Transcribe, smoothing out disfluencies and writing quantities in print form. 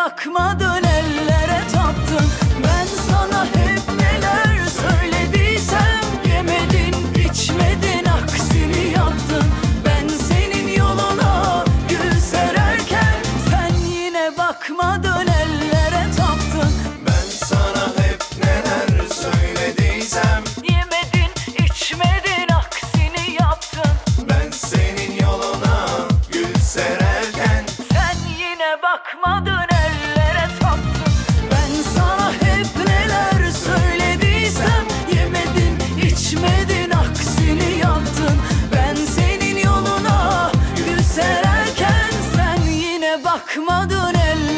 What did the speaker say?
bakmadın, ellere taptın. Ben sana hep neler söylediysem yemedin, içmedin, aksini yaptın. Ben senin yoluna gül sererken sen yine bakmadın, ellere taptın. Ben sana hep neler söylediysem Yemedin, içmedin, aksini yaptın. ben senin yoluna gül sererken Sen yine bakmadın, ellere taptın. Ben sana hep neler söylediysem yemedin, içmedin, aksini yaptın. Ben senin yoluna gül sererken sen yine bakmadın, ellere